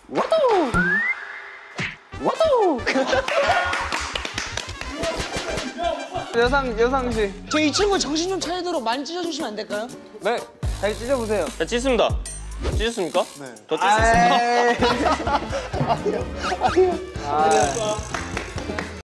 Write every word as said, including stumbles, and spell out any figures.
와도! 와도! 여상, 여상 씨. 저 이 친구 정신 좀 차리도록 많이 찢어주시면 안 될까요? 네, 잘 찢어보세요. 자, 찢습니다. 찢었습니까? 네. 더 아, 찢었습니다. 아,